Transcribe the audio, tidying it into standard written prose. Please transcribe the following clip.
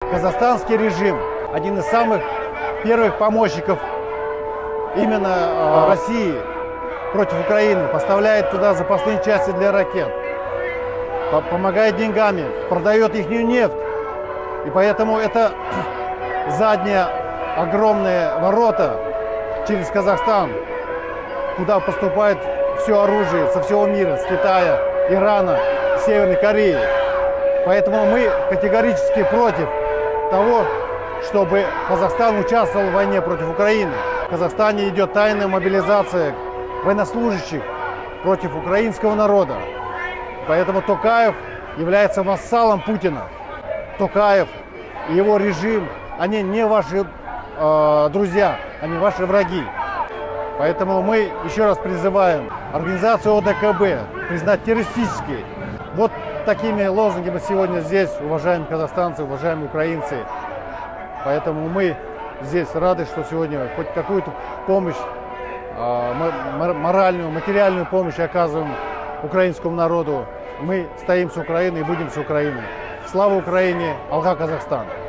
казахстанский режим один из самых первых помощников именно России против Украины, поставляет туда запасные части для ракет, помогает деньгами, продает их нефть. И поэтому это задние огромные ворота через Казахстан, куда поступает все оружие со всего мира, с Китая, Ирана, Северной Кореи. Поэтому мы категорически против того, чтобы Казахстан участвовал в войне против Украины. В Казахстане идет тайная мобилизация военнослужащих против украинского народа. Поэтому Токаев является вассалом Путина. Токаев и его режим, они не ваши друзья, они ваши враги. Поэтому мы еще раз призываем организацию ОДКБ признать террористической. Вот такими лозунгами мы сегодня здесь, уважаемые казахстанцы, уважаемые украинцы. Поэтому мы здесь рады, что сегодня хоть какую-то помощь, моральную, материальную помощь оказываем украинскому народу. Мы стоим с Украиной и будем с Украиной. Слава Украине! Алга Казахстан!